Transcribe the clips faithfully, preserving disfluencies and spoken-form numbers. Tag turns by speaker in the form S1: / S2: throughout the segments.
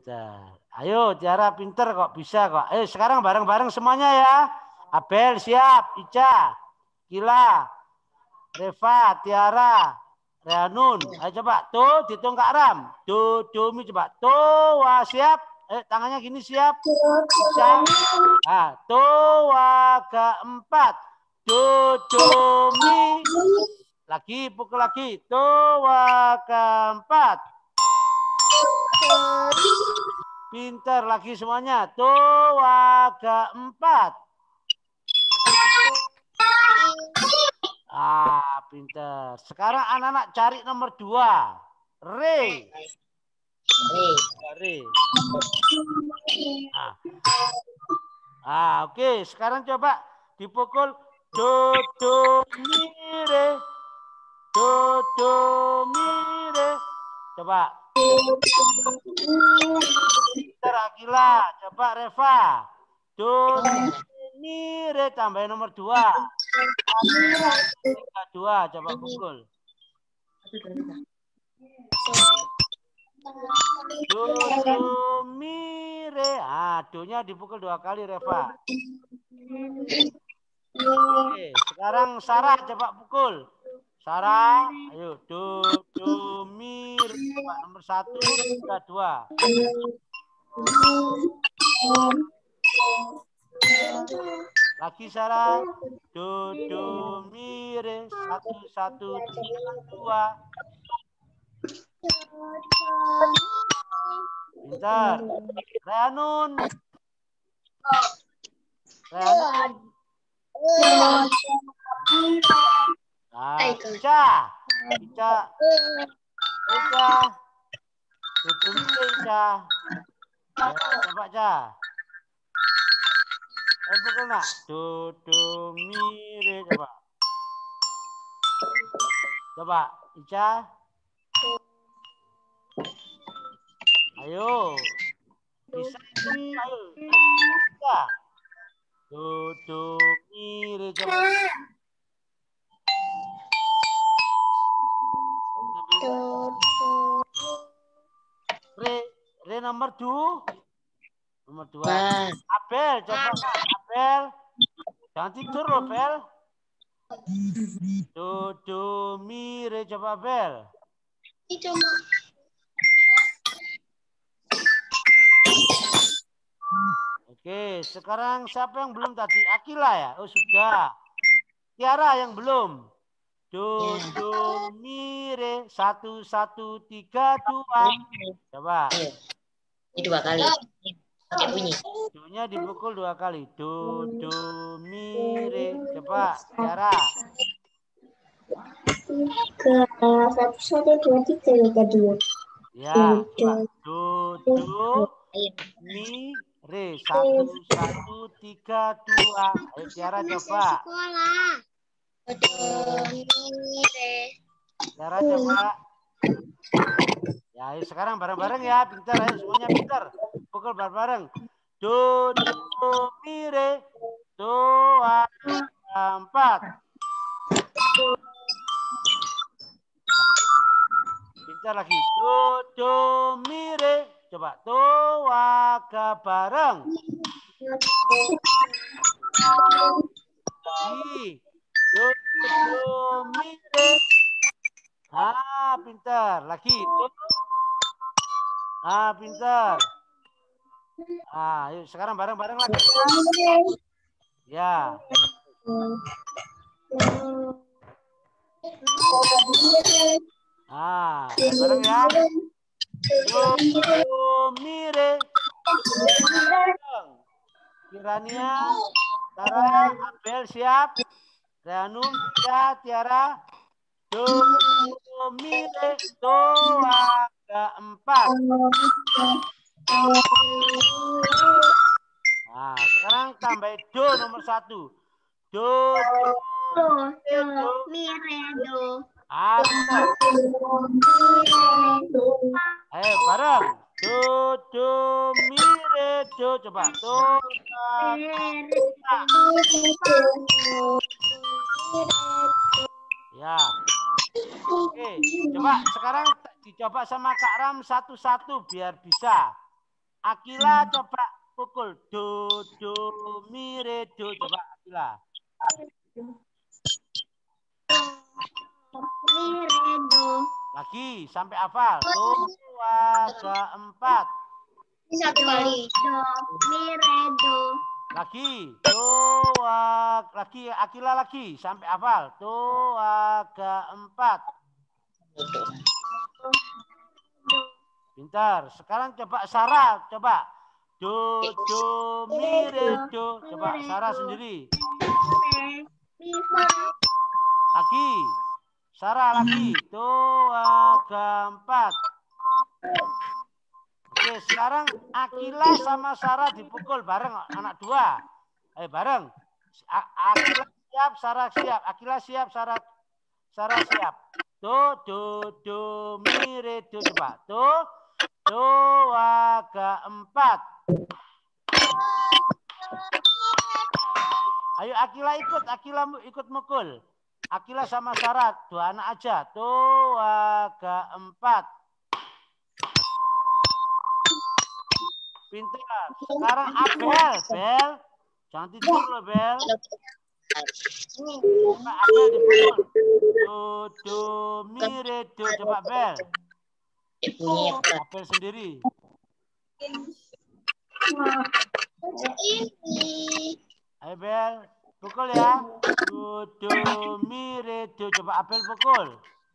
S1: Pintar. Ayo Tiara pinter kok, bisa kok. Ayo sekarang bareng-bareng semuanya ya. Abel siap, Ica, Kila, Reva, Tiara, Rehanun. Ayo coba tuh dihitung Kak Ram. Do do mi coba. Tuh wah siap. Eh tangannya gini siap. Ica. Ah, tuh wah keempat. Do do mi. Lagi pukul lagi. Tuh wah keempat. Pinter lagi semuanya. Tuh waga empat. Ah, pinter. Sekarang anak-anak cari nomor dua. Re. Re. Ah. Ah, oke. Okay. Sekarang coba dipukul. Do, do, mi, re. Do, do, mi, re. Coba. Pinter Akila. Coba Reva. Do, mi, re. Tambahin nomor dua. Tiga, dua. Coba pukul. Do, do, mi, re. Ah, do-nya dipukul dua kali, Reva. Oke, sekarang Sarah coba pukul. Sarah, ayo. Do, do, mi, re. Coba nomor satu, tiga, dua. Lagi Sarah. Do, do, mi, re. Satu, satu, tiga, dua. Pintar. Rehanun. Rehanun. Nah, Ica. Ica. Ica. Tutup Ica. Ya, coba Ica. Eh, pukul nak. Do, do, mi, re. Coba. Coba. Ica. Ayo. Bisa. Ayo. Bisa. Do, do, mi, re. Coba. Re, re nomor dua. Nomor dua. Abel, coba Kak. Abel. Jangan tidur loh, Bel. Do, do, mi, re. Coba, Abel. Oke, sekarang siapa yang belum tadi? Akila ya? Oh, sudah. Tiara yang belum. Do, do, mi, re. Satu, satu, tiga, dua. Coba.
S2: Ini dua kali. Pakai bunyi.
S1: Do-nya dipukul dua kali. Do, do, mi, re. Coba, Tiara.
S3: Tiga, satu, satu, dua, tiga, ya, dua.
S1: Ya, coba. Do, do, mi, re. Satu, satu, tiga, dua. Ayo, Tiara coba. Tiara coba. Ya, ayo sekarang bareng-bareng ya. Pintar, ayo semuanya pintar. Pukul bareng-bareng. Do, do, mi, re. Dua, empat. Pintar lagi. Do, do, mi, re. Coba. Do, waga bareng. Lagi. Do, do, mi, re. Ah, pintar. Lagi. Do. Ah, pintar. Ah, yuk sekarang bareng-bareng lagi ya. Ya. Ah, bareng ya. Do, do, mi, re. Kirania, Sarah, Abel siap. Rehanum, Tia, Tiara. Do, do, mi, re. Do, waga empat. Nah, sekarang tambah do nomor satu. Do, do,
S3: Do, do, mi, re, do.
S1: Ah, pintar. Ayo bareng. Do, do, mi, re, do. Coba. Do, ya. Oke, coba sekarang dicoba sama Kak Ram satu-satu biar bisa. Akila coba pukul. Do, do, mi, re, do. Coba Akila.
S3: Mi, re, do.
S1: Lagi sampai hafal. Do, waga, empat.
S2: Ini satu kali.
S3: Do, mi, re, do.
S1: Lagi. Do, waga. Lagi. Akila lagi. Sampai hafal. Do, waga, empat. Pintar. Sekarang coba Sarah. Coba. Do, do, mi, re, do. Coba Sarah sendiri.
S3: Re, mi, fa.
S1: Lagi. Sarah lagi. Do, waga, empat. Oke, sekarang Akila sama Sarah dipukul bareng anak dua. Eh, bareng. Akila siap, Sarah siap. Akila siap, Sarah Sarah siap. Do, do, do, mi, re, do. Coba. Do, do, waga, empat. Ayo Akila ikut. Akila ikut mukul. Akila sama Sarah. Dua anak aja. Do, waga, empat. Pintar. Sekarang Abel. Bel. Jangan tidur loh, Bel. Coba Abel dipukul. Do, do, mi, re, do. Coba Bel. Abel sendiri. Ayo Bel. Pukul ya. Do, do, mi, re, do. Coba Abel pukul.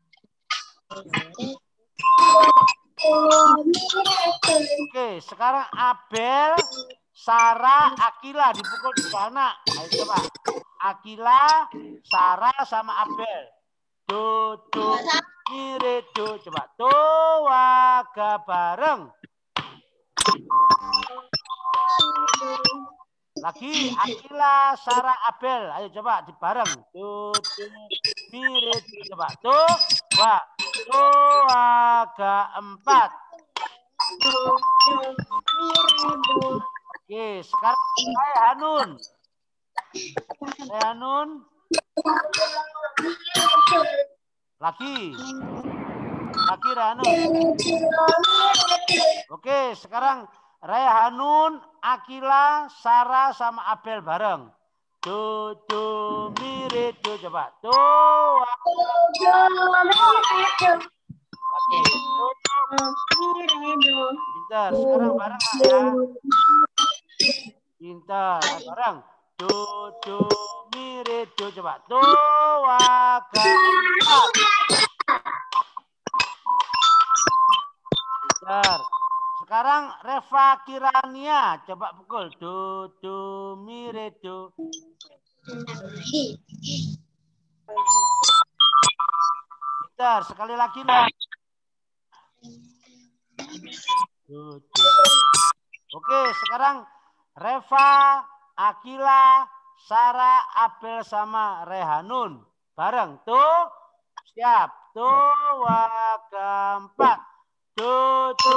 S1: Oke, sekarang Abel, Sarah, Akila dipukul tiga anak. Ayo coba. Akila, Sarah sama Abel. Do, do, mi, re, do. Coba. Do, waga, bareng. Lagi Akila, Sarah, Abel. Ayo coba di bareng. Do, do, mi, re, do. Coba. Do, wa, do, waga, empat.
S3: Do, do, mi, re, do.
S1: Oke, sekarang saya Hanun. Saya Hanun. Lagi. Lagi Hanun. Oke, sekarang Raya Hanun, Akila, Sarah sama Abel bareng. Do, do, mi, re, do. Coba. Do, wa,
S3: Do, mi, re, do.
S1: lagi. Do,
S3: Mi, re, do.
S1: pintar. Sekarang bareng ya. Pintar. Ayo bareng. Do, do, mi, re, do. Coba. Do, waga, empat. Pintar. Sekarang Reva Kirania. Coba pukul. Do, do, mi, re, do. Pintar. Sekali lagi lah. Do, do. Oke, sekarang Reva, Akila, Sarah, Abel sama Rehanun. Bareng. Tuh. Siap. Tuh, waga, empat. Do, do.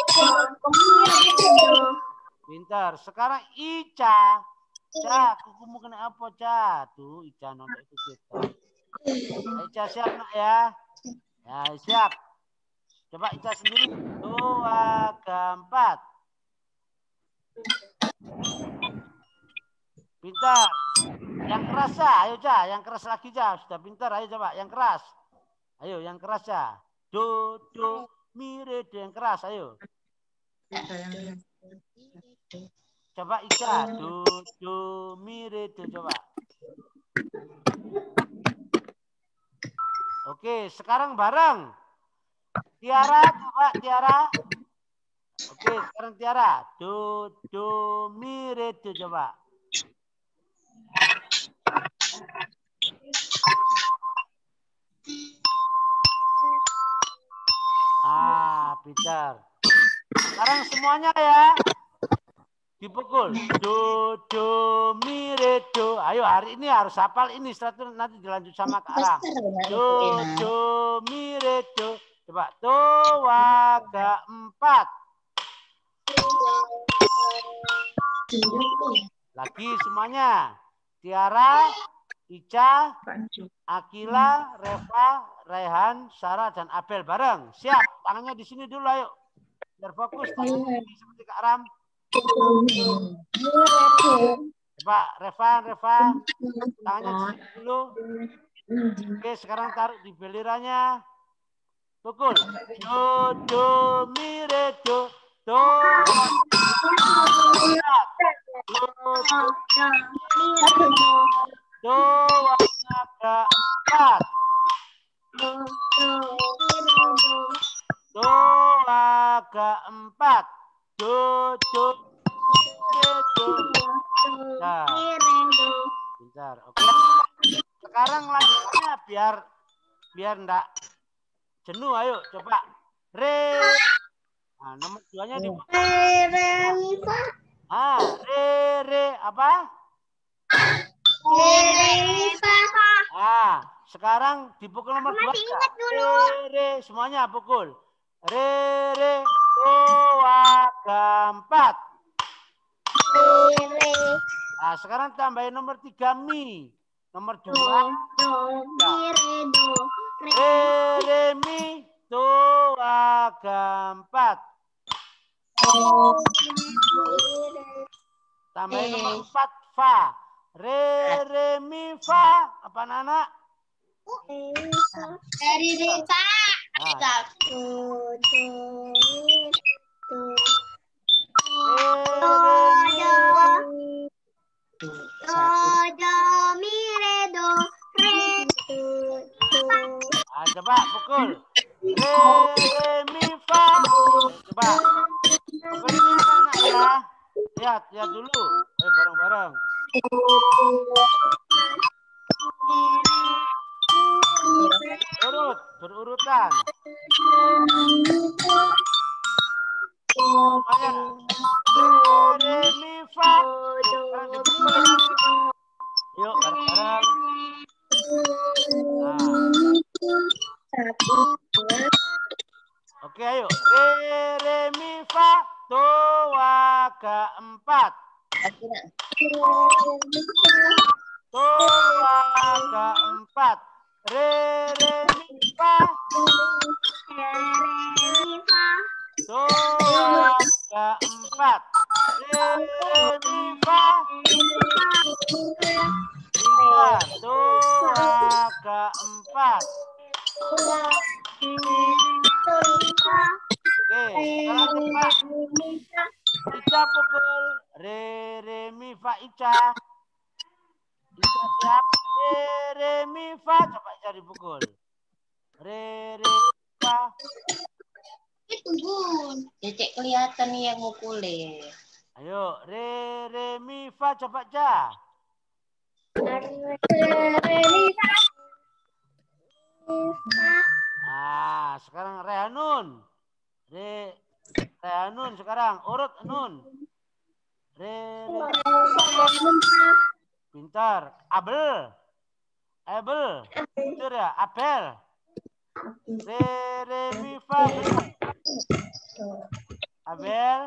S1: Pintar. Sekarang Ica. Ca, kukumu kena apa, Ca? Tuh, Ica nonton itu kita. Ica siap, nak ya? Ya, siap. Coba Ica sendiri. Dua, keempat. Pintar. Yang keras, ya. Ayo, Ca. Yang keras lagi, Ca. Sudah pintar. Ayo, coba. Yang keras. Ayo, yang keras, ya. Do, do, mi, re, do. Yang keras, ayo. Coba Ica. Do, do, mi, re, do. Coba. Oke, sekarang bareng. Tiara, coba Tiara. Oke, sekarang Tiara. Do, do, mi, re, do. Coba. Ah, pintar. Sekarang semuanya ya. Dipukul. Do, do, mi, re, do. Ayo hari ini harus hafal ini. Setelah itu nanti dilanjut sama ke arah. Do, do, mi, re, do. Coba. Do, waga, empat. Lagi semuanya. Tiara, Ica, Akila, Reva, Rehan, Sarah, dan Abel bareng. Siap. Tangannya di sini dulu, ayo. Biar fokus. Seperti Kak Ram. Coba Revan, Revan. Tangannya dulu. Oke, sekarang taruh di belirannya. Pukul. Do, do, mi, re, do. Do. Do, ada empat. Do agak empat. Do, do, do, do. Nah, bentar. Oke. Sekarang lanjutnya biar biar enggak jenuh. Ayo coba. Re. Nah, nomor duanya di
S2: Re, re, mi, fa.
S1: Ah, re, re, apa?
S2: Re, re, mi, fa.
S1: Ah, sekarang dipukul nomor dua.
S2: Masih ingat dulu.
S1: Re, re, semuanya pukul. Re, re, do, aga, empat.
S2: Re, re.
S1: Nah, sekarang tambahin nomor tiga, mi. Nomor
S2: Do,
S1: dua.
S2: do, mi, re, do.
S1: Re, re, mi, do, aga, empat. Tambahin nomor empat, fa. Re, re, mi, fa. Apa anak?
S2: Dari Rita.
S1: Nah.
S2: Do, do, mi, do.
S1: Re, re, mi, fa.
S2: Do, do, mi, re, do. Re, do, do.
S1: Ah, coba pukul. Re, re, mi, fa. Coba. Pukul ini anak-anak ya. Lihat, lihat dulu. Eh, bareng-bareng. Urut, berurutan. Semuanya. Re, re, mi, fa. Sekarang dipukul ya. Yuk, bareng-bareng. Nah. Oke, ayo. Re, re, mi, fa. Do, aga, empat. Do, aga, empat. Re, re, mi, fa. Do, aga, empat. Re, re, mi, fa. Tiga. Do, aga, empat. Oke, sekarang coba. Ica pukul. Re, re, mi, fa, Ica. Ica siap. Re, re, mi, fa. Coba Ica dipukul. Re, re, mi, fa.
S2: Itu Bun. Cecek kelihatan nih yang mukulin.
S1: Ayo, re, re, mi, fa. Coba Ica. Ah, sekarang Rehanun. Re, Rehanun sekarang. Urut Nun. Re, re. Pintar. Abel. Abel. Pintar ya. Abel. Re, re, mi, fa. Abel.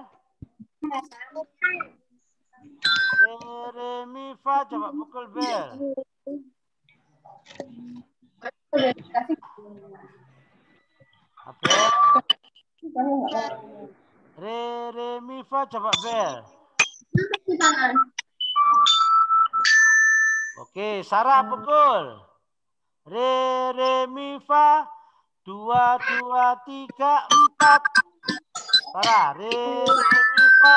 S1: Re, re, mi, fa. Coba pukul bel. Abel. Re, re, mi, fa. Coba bel. Oke, Sarah pukul. Re, re, mi, fa. Dua, dua, tiga, empat. Sarah, re, re, mi, fa.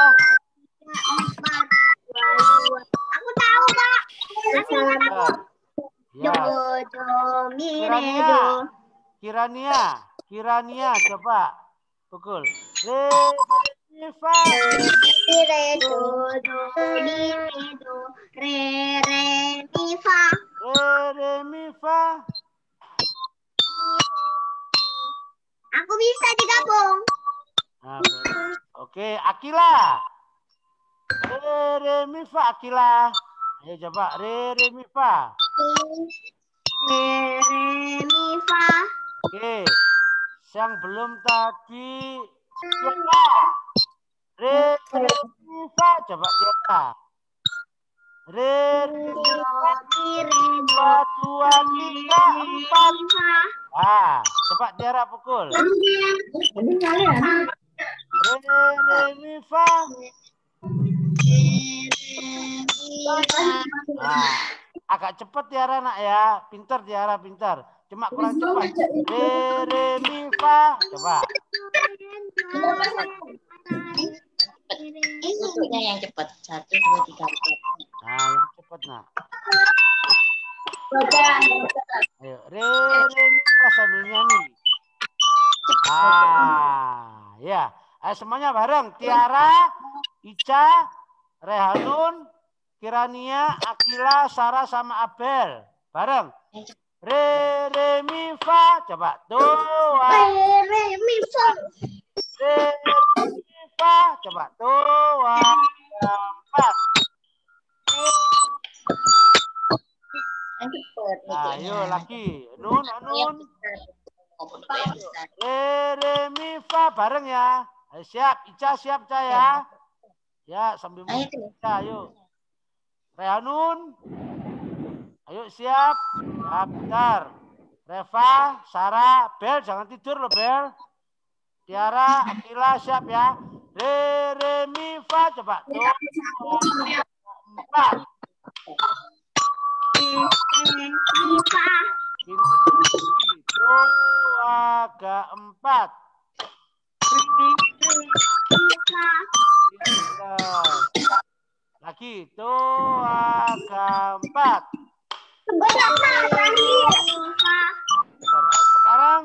S2: Aku tahu, Pak. Masih ingat aku.
S1: Ya.
S2: Do, do, mi, re,
S1: Kirania.
S2: do.
S1: Kirania. Kirania, coba. Pukul. Re, mi, fa.
S2: Mi, re, do, do, mi, re, do. Re, re, mi, fa.
S1: Re, re, mi, fa.
S2: Aku bisa digabung.
S1: Nah, oke, Akila. Re, re, mi, fa, Akila. Ayo coba. Re, re, mi, fa.
S2: Re, re, mi, fa.
S1: Oke. Yang belum tadi. Tiara. Re, re, mi, fa. Coba Tiara. Re, re, mi, fa. Dua, dua, tiga, empat. Ah, coba Tiara pukul. Re, re, mi, fa. Nah, agak cepat Tiara nak ya. Pintar Tiara, pintar. Cuma kurang cepat. Re, re, mi, fa. Coba.
S4: Tutupnya yang cepat. Satu, dua, tiga, empat.
S1: Nah, yang cepat nak. Ayo, re, re, mi, fa sambil nyanyi. Ah, ya. Ayo semuanya bareng. Tiara, Ica, Rehanun, Kirania, Akila, Sarah sama Abel. Bareng. Re, re, mi, fa. Coba. Doa.
S2: Re, mi, fa.
S1: Re, re, mi, fa. Coba. Doa. Empat. Ayo lagi. Nun, nun. Re, re, mi, fa. Bareng ya. Ayo siap. Ica siap, Ica ya. Ya, sambil Ica, ayo. Rehanun. Ayo siap. Ya, bentar. Reva, Sarah, Bel, jangan tidur loh, Bel. Tiara, Akila, siap ya. Re, re, mi, fa. Coba. Tuh. Empat. Doa keempat. Lagi. Doa keempat. Sekarang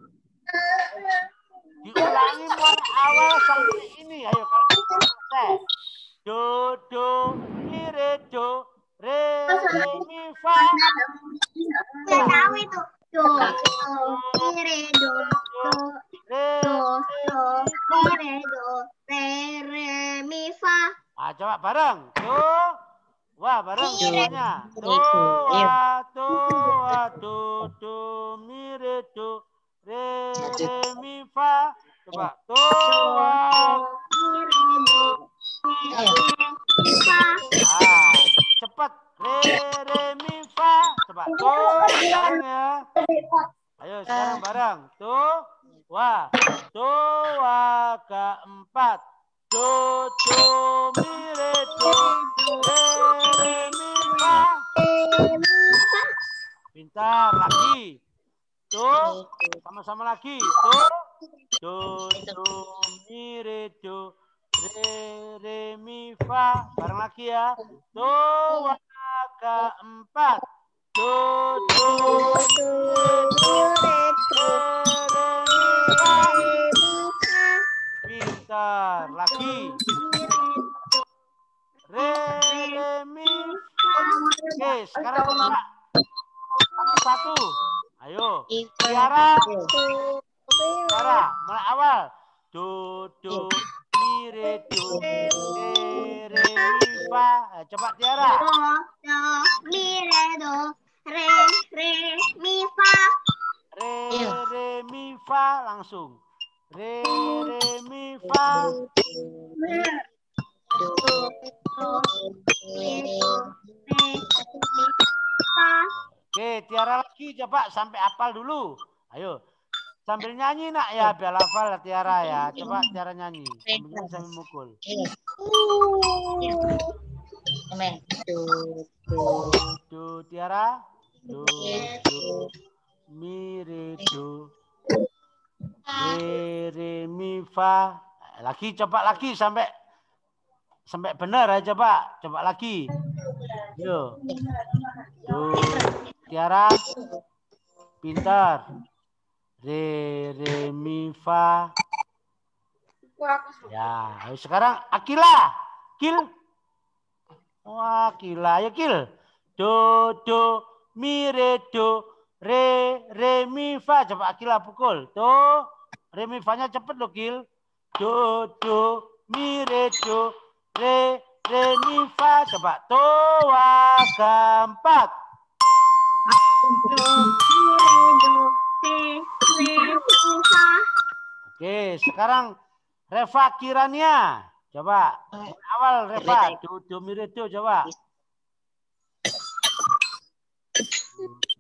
S1: diulangi mulai awal sampai ini. Ayo kalau selesai. Do, do, mi, re, do, re, re, mi, fa.
S2: Nggak tahu itu. Do, do, mi, re, do, do,
S1: Re,
S2: do,
S1: re,
S2: do,
S1: mi, fa.
S2: mi, re, do, re, re, mi, fa.
S1: Ah, coba bareng. Do, wah bareng semuanya. Do, wa, do, wa, do, do, mi, re, do, re, re, mi, fa. Coba. Do, wa. Ah, cepat. Re, re, mi, fa. Coba. Do, bareng ya. Ayo sekarang bareng. Do, wa, do, wa keempat. Do, do, mi, re, do, re, re, mi, fa. Pintar lagi. Do, sama-sama lagi. Do, do, do, mi, re, do, re, re, mi, fa. Bareng lagi ya. Do, wa keempat. Do, do, mi, re, do, re, re, mi, fa. Pintar lagi. Re, re, mi, fa. Oke, sekarang coba satu. Ayo, Tiara. Tiara, mulai awal. Do, do, mi, re, do, re, re, mi, fa. Eh, coba Tiara.
S2: Do, do, mi, re, do, re, re, mi, fa.
S1: Re, re, mi, fa. Langsung. Re, re, mi, fa. Oke, Tiara lagi coba sampai hafal dulu. Ayo. Sambil nyanyi nak ya, biar hafal Tiara ya. Coba Tiara nyanyi. Sambil nyanyi sambil mukul. Do, Tiara. Do, do, mi, re, do. Re, re, mi, fa. Lagi coba lagi sampai sampai benar ya, coba. Coba lagi. Yo. Do, Tiara. Pintar. Re, re, mi, fa. Ya, sekarang Akila. Kil. Wah, Akila. Ayo, Kil. Do, do, mi, re, do. Re, re, mi, fa. Coba Akila pukul. Do, re, mi, fa-nya cepet loh, Kil. Do, do, mi, re, do. Re, re, mi, fa. Coba. Do, wa, keempat. Oke, sekarang Reva Kirania. Coba. Awal Reva. Do, do, mi, re, do. Coba.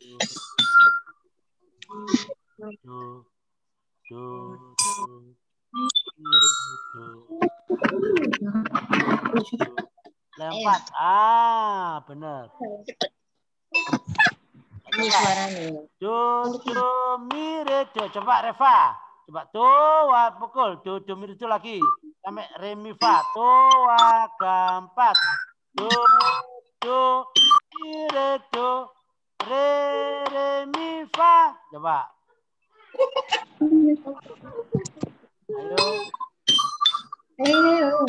S1: Do, do, do. Lempar. Ah, benar.
S4: Ini suaranya.
S1: Do, do, mi, re, do. Coba Reva. Coba do, wa, pukul. Do, do, mi, re, do lagi. Sampai re, mi, fa. Do, wa, ga, empat. Do, do, mi, re, do. Re, re, mi, fa. Coba. Ayo.
S3: Ayo.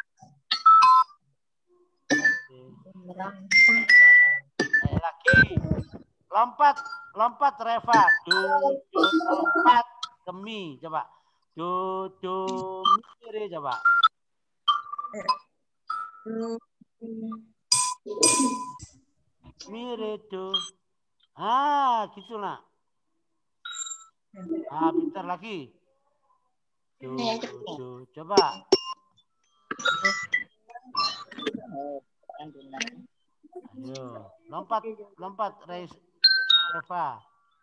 S1: Ayo lagi. Lompat, lompat Reva. Do, do, lompat ke mi. Coba. Do, do, mi, re. Coba. Mi, re, do. Ah, gitu nak. Ah, pintar lagi. Do, do. Coba. Ayo, lompat, lompat, Reva.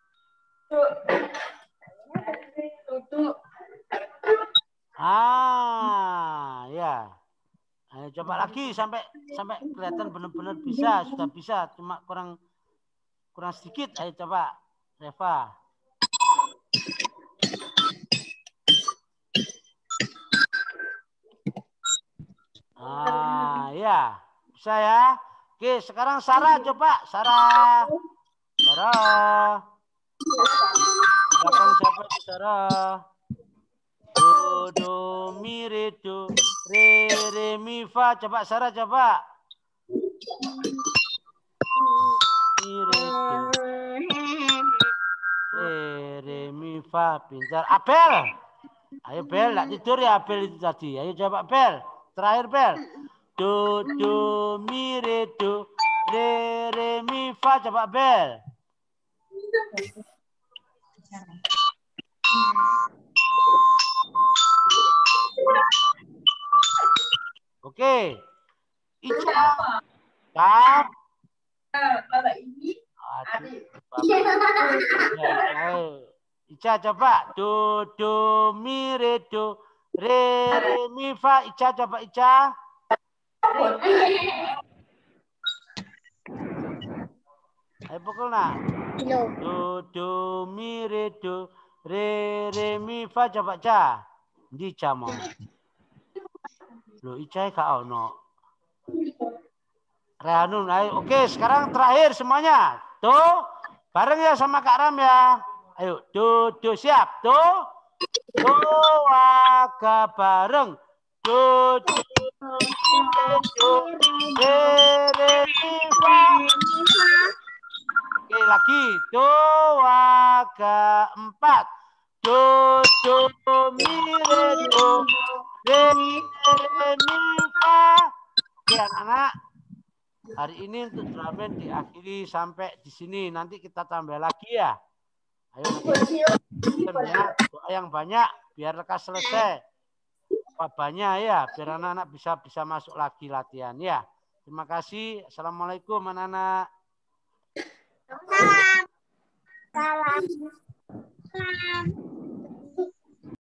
S1: Ah, ya. Ayo coba lagi sampai sampai kelihatan benar-benar bisa, sudah bisa, cuma kurang kurang sedikit. Ayo coba, Reva. Ah, ya. Bisa ya. Oke, sekarang Sarah coba. Sarah. Sarah. Belakang siapa itu Sarah? Do, do, mi, re, do. Re, re, mi, fa. Coba Sarah coba. Mi, re, do. Re, re, mi, fa. Pintar. Abel. Ayo Bel, tidak tidur ya Abel itu tadi. Ayo coba Bel. Terakhir Bel. Do, do, mi, re, do. Re, re, mi, fa. Coba Bel. Oke. Ica. Kap. Aduh. Ica coba. Do, do, mi, re, do. Re, re, mi, fa. Ica coba Ica. Ayo pukul nak. Do, do, mi, re, do. Re, re, mi, fa. Coba Ica. Di Ica mau. Loh Ica kak ono. Rehanun. Ayo. Oke sekarang terakhir semuanya. Tuh. Bareng ya sama Kak Ram ya. Ayo. Do, do. Siap. Do. Do, waga bareng. Do, do, do, re, re, mi, fa. Oke lagi. Do, waga empat. Do, do, mi, re, do. Re, re, mi, fa. Oke anak-anak. Hari ini untuk Dramen diakhiri sampai di sini. Nanti kita tambah lagi ya. Ayo nanti ya. Doa yang banyak biar lekas selesai. Apa banyak ya, biar anak-anak bisa bisa masuk lagi latihan ya. Terima kasih. Assalamualaikum anak-anak.
S2: Salam. Salam. Salam.